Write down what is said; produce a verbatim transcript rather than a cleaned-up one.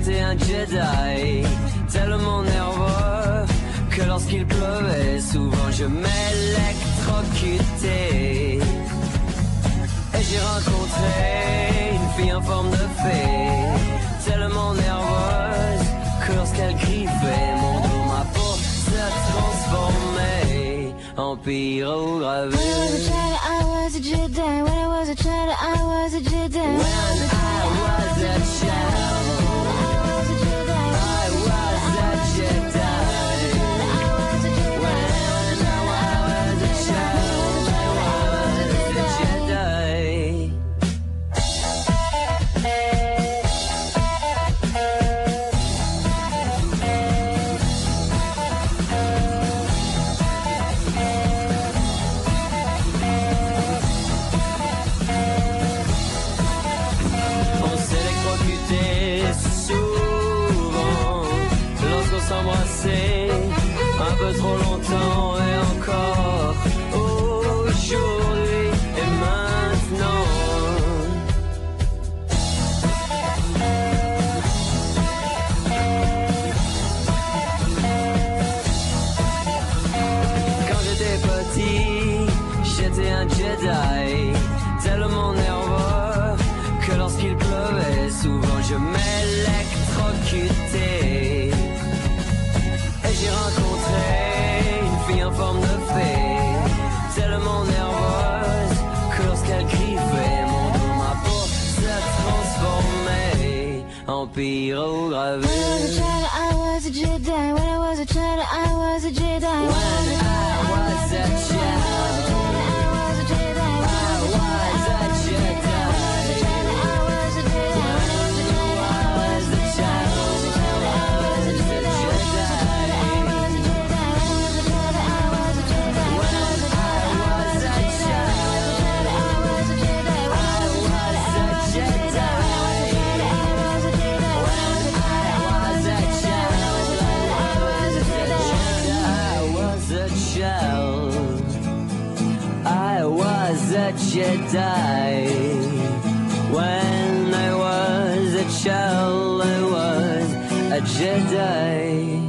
J'étais un Jedi, tellement nerveux que lorsqu'il pleuvait, souvent je m'électrocutais. Et j'ai rencontré une fille en forme de fée, tellement nerveuse que lorsqu'elle griffait mon dos, ma peau se transformait en pyrogravure. When I was a Jedi, when I was a Jedi, I was a Jedi. When I was a child, I was a Jedi. When I was a child, I was a Jedi. On s'électrocutait souvent lorsqu'on s'embrassait un peu trop longtemps, et encore aujourd'hui et maintenant. Quand j'étais petit, j'étais un Jedi, tellement nerveux que lorsqu'il pleuvait, souvent je m'électrocutais. Et j'ai rencontré une fille en forme de fée, tellement nerveuse que lorsqu'elle griffait mon dos, ma peau se transformait en pyrogravure. I was a Jedi, when I was a Jedi, I was a Jedi. When I was a child, I was a Jedi. Jedi. When I was a child, I was a Jedi.